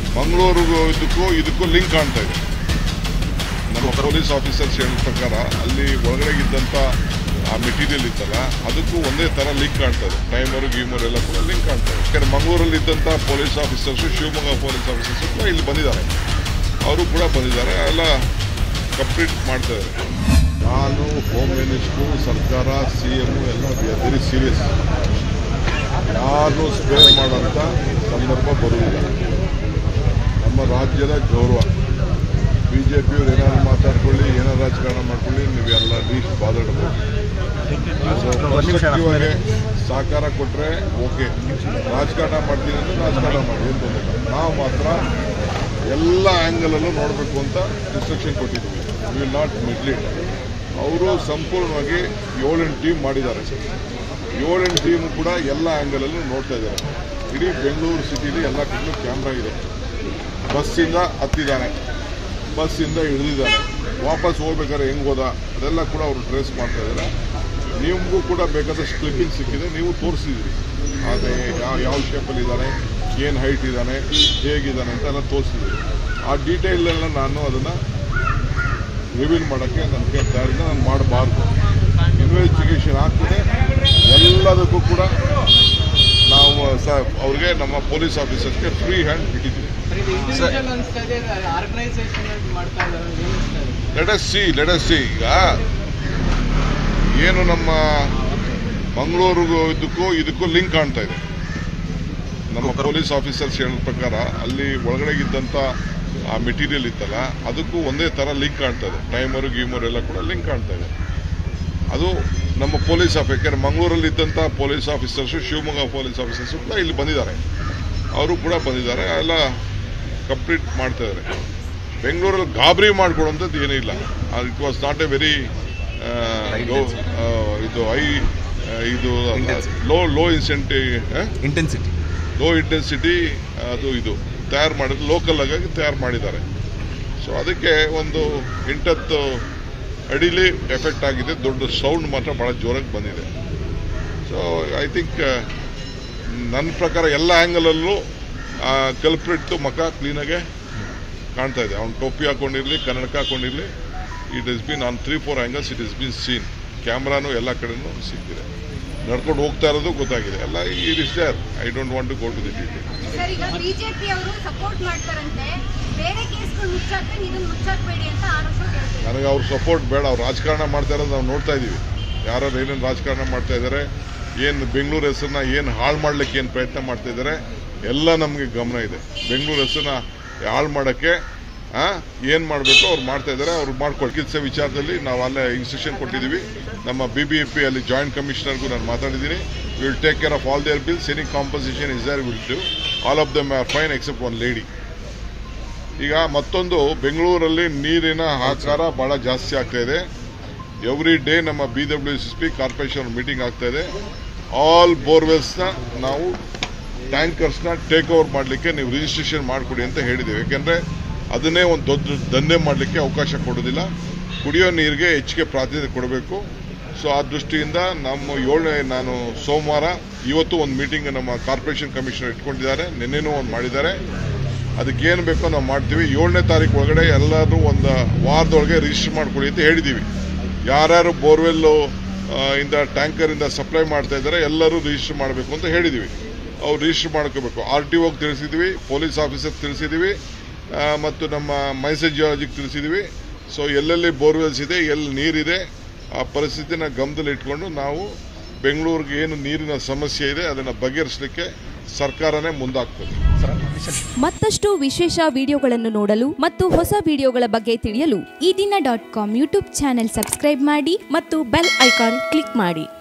ಮಂಗಳೂರಿಗೂ ಇದಕ್ಕೂ ಲಿಂಕ್ ಕಾಣ್ತಾ ಇದೆ. ನಮ್ಮ ಪೊಲೀಸ್ ಆಫೀಸರ್ಸ್ ಹೇಳಿದ ಪ್ರಕಾರ ಅಲ್ಲಿ ಒಳಗಡೆ ಇದ್ದಂಥ ಆ ಮೆಟೀರಿಯಲ್ ಇತ್ತಲ್ಲ ಅದಕ್ಕೂ ಒಂದೇ ಥರ ಲಿಂಕ್ ಕಾಣ್ತದೆ. ಟೈಮರು ಗೀಮರು ಎಲ್ಲ ಕೂಡ ಲಿಂಕ್ ಕಾಣ್ತದೆ. ಯಾಕಂದರೆ ಮಂಗಳೂರಲ್ಲಿ ಇದ್ದಂಥ police officers Shivamogga police officers ಕೂಡ ಇಲ್ಲಿ ಬಂದಿದ್ದಾರೆ. ಅವರು ಕೂಡ ಬಂದಿದ್ದಾರೆ, ಎಲ್ಲ ಕಂಪ್ಲೀಟ್ ಮಾಡ್ತಾ ಇದ್ದಾರೆ. ನಾನು ಹೋಮ್ ಮಿನಿಸ್ಟ್ರು, ಸರ್ಕಾರ, CM ಎಲ್ಲ ವೆರಿ ಸೀರಿಯಸ್. ಯಾರನ್ನೂ ಸ್ಪೇರ್ ಮಾಡೋಂಥ ಸಂದರ್ಭ ಬರುವುದಿಲ್ಲ. ನಮ್ಮ ರಾಜ್ಯದ ಗೌರವ. BJಪಿಯವ್ರು ಏನಾದ್ರು ಮಾತಾಡ್ಕೊಳ್ಳಿ, ಏನಾರು ರಾಜಕಾರಣ ಮಾಡ್ಕೊಳ್ಳಿ, ನೀವೆಲ್ಲ ಲೀಸ್ಟ್ ಬಾದಾಡಬೇಕು. ಪರ್ಸ್ಪೆಕ್ಟಿವ್ಗೆ ಸಹಕಾರ ಕೊಟ್ಟರೆ ಓಕೆ, ರಾಜಕಾರಣ ಮಾಡ್ತೀನಿ ಅಂದರೆ ರಾಜಕಾರಣ ಮಾಡಿ, ಏನು ತೊಂದರೆ. ನಾವು ಮಾತ್ರ ಎಲ್ಲ ಆ್ಯಂಗಲಲ್ಲೂ ನೋಡಬೇಕು ಅಂತ ಇನ್ಸ್ಟ್ರಕ್ಷನ್ ಕೊಟ್ಟಿದ್ದೀವಿ. We will not mislead. ಅವರು ಸಂಪೂರ್ಣವಾಗಿ 7-8 ಟೀಮ್ ಮಾಡಿದ್ದಾರೆ. 7-8 ಟೀಮ್ ಕೂಡ ಎಲ್ಲ ಆ್ಯಂಗಲಲ್ಲೂ ನೋಡ್ತಾ ಇದ್ದಾರೆ. ಇಡೀ ಬೆಂಗಳೂರು ಸಿಟಿಲಿ ಎಲ್ಲ ಕಡೆ ಕ್ಯಾಮ್ರಾ ಇದೆ. ಬಸ್ಸಿಂದ ಹತ್ತಿದ್ದಾನೆ, ಬಸ್ಸಿಂದ ಇಳಿದಿದ್ದಾನೆ, ವಾಪಸ್ ಹೋಗ್ಬೇಕಾದ್ರೆ ಹೆಂಗೆ ಹೋದ ಅದೆಲ್ಲ ಕೂಡ ಅವರು ಟ್ರೇಸ್ ಮಾಡ್ತಾ ಇದ್ದಾರೆ. ನಿಮಗೂ ಕೂಡ ಬೇಕಾದಷ್ಟು ಕ್ಲಿಪ್ಪಿಂಗ್ ಸಿಕ್ಕಿದೆ, ನೀವು ತೋರಿಸಿದ್ದೀರಿ. ಆದರೆ ಯಾವ ಶೇಪಲ್ಲಿ ಇದ್ದಾನೆ, ಏನು ಹೈಟ್ ಇದ್ದಾನೆ, ಹೇಗಿದ್ದಾನೆ ಅಂತ ಎಲ್ಲ ತೋರಿಸಿದ್ದೀರಿ. ಆ ಡೀಟೇಲೆಲ್ಲ ನಾನು ಅದನ್ನು ರಿವೀಲ್ ಮಾಡೋಕ್ಕೆ ನನಗೆ ತಯಾರಿನ ನಾನು ಮಾಡಬಾರ್ದು. ಇನ್ವೆಸ್ಟಿಗೇಷನ್ ಆಗ್ತದೆ. ಎಲ್ಲದಕ್ಕೂ ಕೂಡ ನಾವು ಅವ್ರಿಗೆ ನಮ್ಮ ಪೊಲೀಸ್ ಆಫೀಸರ್ಸ್ಗೆ ಫ್ರೀ ಹ್ಯಾಂಡ್ ಬಿಟ್ಟಿದ್ದೀವಿ. Let us see. ಈಗ ಏನು ನಮ್ಮ ಮಂಗಳೂರಿಗೂ ಇದಕ್ಕೂ ಲಿಂಕ್ ಕಾಣ್ತಾ ಇದೆ. ನಮ್ಮ ಪೊಲೀಸ್ ಆಫೀಸರ್ಸ್ ಹೇಳಿದ ಪ್ರಕಾರ ಅಲ್ಲಿ ಒಳಗಡೆ ಇದ್ದಂಥ ಆ ಮೆಟೀರಿಯಲ್ ಇತ್ತಲ್ಲ ಅದಕ್ಕೂ ಒಂದೇ ಥರ ಲಿಂಕ್ ಕಾಣ್ತದೆ. ಟೈಮರು ಗೀಮರು ಎಲ್ಲ ಕೂಡ ಲಿಂಕ್ ಕಾಣ್ತಾ ಇದೆ. ಅದು ನಮ್ಮ ಪೊಲೀಸ್ ಯಾಕಂದರೆ ಮಂಗಳೂರಲ್ಲಿ ಇದ್ದಂಥ police officers, Shivamogga police officers ಕೂಡ ಇಲ್ಲಿ ಬಂದಿದ್ದಾರೆ. ಅವರು ಕೂಡ ಬಂದಿದ್ದಾರೆ, ಎಲ್ಲ ಕಂಪ್ಲೀಟ್ ಮಾಡ್ತಾ ಇದ್ದಾರೆ. ಬೆಂಗಳೂರಲ್ಲಿ ಗಾಬರಿ ಮಾಡ್ಕೊಡೋಂಥದ್ದು ಏನೂ ಇಲ್ಲ. It was not a very low intensity ಇದು ತಯಾರು ಮಾಡಿದ್ರು, ಲೋಕಲ್ ಆಗಿ ತಯಾರು ಮಾಡಿದ್ದಾರೆ. ಸೊ ಅದಕ್ಕೆ ಒಂದು 8 ಅಡಿಲಿ ಎಫೆಕ್ಟ್ ಆಗಿದೆ. ದೊಡ್ಡ ಸೌಂಡ್ ಮಾತ್ರ ಭಾಳ ಜೋರಾಗಿ ಬಂದಿದೆ. ಸೊ ಐ ಥಿಂಕ್ ನನ್ನ ಪ್ರಕಾರ ಎಲ್ಲ ಆ್ಯಂಗಲಲ್ಲೂ ಕಲ್ಪ್ರಿಟ್ ಮುಖ ಕ್ಲೀನಾಗೆ ಕಾಣ್ತಾ ಇದೆ. ಅವ್ನು ಟೋಪಿ ಹಾಕೊಂಡಿರಲಿ, ಕನ್ನಡಕ ಹಾಕೊಂಡಿರಲಿ, it is been on 3-4 angles it is been seen. ಕ್ಯಾಮ್ರಾನು ಎಲ್ಲ ಕಡೆನೂ ಸಿಕ್ಕಿದೆ. ನಡ್ಕೊಂಡು ಹೋಗ್ತಾ ಇರೋದು ಗೊತ್ತಾಗಿದೆ. ಎಲ್ಲ it is there. I don't want to go to the detail. Sir, ಈಗ ಬಿಜೆಪಿ ಅವರು ಸಪೋರ್ಟ್ ಮಾಡ್ತಾರಂತೆ, ಬೇರೆ ಕೇಸ್ಗಳು ಮುಚ್ಚಾಕ್ತಾರೆ, ಇದನ್ನು ಮುಚ್ಚಾಕ್ಬೇಡಿ ಅಂತ ಆರೋಪ ಹೇಳ್ತಾರೆ. ನನಗೆ ಅವ್ರ ಸಪೋರ್ಟ್ ಬೇಡ. ಅವ್ರು ರಾಜಕಾರಣ ಮಾಡ್ತಾ ಇರೋದು ನಾವು ನೋಡ್ತಾ ಇದ್ದೀವಿ. ಯಾರು ಏನೇನು ರಾಜಕಾರಣ ಮಾಡ್ತಾ ಇದ್ದಾರೆ, ಏನು ಬೆಂಗಳೂರು ಹೆಸರನ್ನ ಏನು ಹಾಳು ಮಾಡ್ಲಿಕ್ಕೆ ಏನು ಪ್ರಯತ್ನ ಮಾಡ್ತಾ ಇದ್ದಾರೆ ಎಲ್ಲ ನಮಗೆ ಗಮನ ಇದೆ. ಬೆಂಗಳೂರು ಹೆಸರನ್ನ ಹಾಳು ಮಾಡೋಕ್ಕೆ ಏನು ಮಾಡಬೇಕು ಅವ್ರು ಮಾಡ್ತಾ ಇದ್ದಾರೆ. ಅವ್ರು ಮಾಡ್ಕೊಳ್ಳಿ. ಚಿಕಿತ್ಸೆ ವಿಚಾರದಲ್ಲಿ ನಾವು ಅಲ್ಲೇ ಇನ್ಸ್ಟ್ರಕ್ಷನ್ ಕೊಟ್ಟಿದ್ದೀವಿ. ನಮ್ಮ BBMP ಅಲ್ಲಿ ಜಾಯಿಂಟ್ ಕಮಿಷನರ್ಗೂ ನಾನು ಮಾತಾಡಿದ್ದೀನಿ. We will take care of all their bills. Any compensation is there will do. All of them are fine except one lady. ಈಗ ಮತ್ತೊಂದು, ಬೆಂಗಳೂರಲ್ಲಿ ನೀರಿನ ಆಕಾರ ಭಾಳ ಜಾಸ್ತಿ ಆಗ್ತಾ ಇದೆ. ಎವ್ರಿ ಡೇ ನಮ್ಮ BWSP ಕಾರ್ಪೊರೇಷನ್ ಮೀಟಿಂಗ್ ಆಗ್ತಾ ಇದೆ. ಆಲ್ ಬೋರ್ವೆಲ್ಸ್ನ ನಾವು ಟ್ಯಾಂಕರ್ಸ್ನ ಟೇಕ್ ಓವರ್ ಮಾಡಲಿಕ್ಕೆ ನೀವು ರಿಜಿಸ್ಟ್ರೇಷನ್ ಮಾಡಿಕೊಡಿ ಅಂತ ಹೇಳಿದ್ದೇವೆ. ಯಾಕೆಂದರೆ ಅದನ್ನೇ ಒಂದು ದೊಡ್ಡ ದಂಧೆ ಮಾಡಲಿಕ್ಕೆ ಅವಕಾಶ ಕೊಡೋದಿಲ್ಲ. ಕುಡಿಯೋ ನೀರಿಗೆ ಹೆಚ್ಚಿಗೆ ಪ್ರಾಧಾನ್ಯತೆ ಕೊಡಬೇಕು. ಸೊ ಆ ದೃಷ್ಟಿಯಿಂದ ನಾನು ಸೋಮವಾರ ಇವತ್ತು ಒಂದು ಮೀಟಿಂಗ್ ನಮ್ಮ ಕಾರ್ಪೊರೇಷನ್ ಕಮಿಷನರ್ ಇಟ್ಕೊಂಡಿದ್ದಾರೆ. ನಿನ್ನೆನೂ ಒಂದು ಮಾಡಿದ್ದಾರೆ. ಅದಕ್ಕೇನು ಬೇಕೋ ನಾವು ಮಾಡ್ತೀವಿ. 7ನೇ ತಾರೀಕು ಒಳಗಡೆ ಎಲ್ಲರೂ ಒಂದು ವಾರದೊಳಗೆ ರಿಜಿಸ್ಟರ್ ಮಾಡ್ಕೊಳ್ಳಿ ಅಂತ ಹೇಳಿದ್ದೀವಿ. ಯಾರ್ಯಾರು ಬೋರ್ವೆಲ್ಲು ಇಂದ ಟ್ಯಾಂಕರಿಂದ ಸಪ್ಲೈ ಮಾಡ್ತಾ ಇದ್ದಾರೆ ಎಲ್ಲರೂ ರಿಜಿಸ್ಟರ್ ಮಾಡಬೇಕು ಅಂತ ಹೇಳಿದ್ದೀವಿ. ಅವ್ರು ರಿಜಿಸ್ಟರ್ ಮಾಡ್ಕೋಬೇಕು. RTOಗೆ ತಿಳಿಸಿದ್ದೀವಿ, ಪೊಲೀಸ್ ಆಫೀಸರ್ ತಿಳಿಸಿದ್ದೀವಿ, ಮತ್ತು ನಮ್ಮ ಮೈಸೂರು ಜಿಯಾಲಜಿಗೆ ತಿಳಿಸಿದ್ದೀವಿ. ಸೊ ಎಲ್ಲೆಲ್ಲಿ ಬೋರ್ವೆಲ್ಸ್ ಇದೆ, ಎಲ್ಲಿ ನೀರಿದೆ, ಆ ಪರಿಸ್ಥಿತಿನ ಗಮನದಲ್ಲಿ ಇಟ್ಕೊಂಡು ನಾವು ಬೆಂಗಳೂರಿಗೆ ಏನು ನೀರಿನ ಸಮಸ್ಯೆ ಇದೆ ಅದನ್ನು ಬಗೆಹರಿಸಲಿಕ್ಕೆ ಸರ್ಕಾರನೇ ಮುಂದಾಗ್ತದೆ. ಮತ್ತಷ್ಟು ವಿಶೇಷ ವಿಡಿಯೋಗಳನ್ನು ನೋಡಲು ಮತ್ತು ಹೊಸ ವಿಡಿಯೋಗಳ ಬಗ್ಗೆ ತಿಳಿಯಲು eDina.com ಯೂಟ್ಯೂಬ್ ಚಾನೆಲ್ ಸಬ್ಸ್ಕ್ರೈಬ್ ಮಾಡಿ ಮತ್ತು ಬೆಲ್ ಐಕಾನ್ ಕ್ಲಿಕ್ ಮಾಡಿ.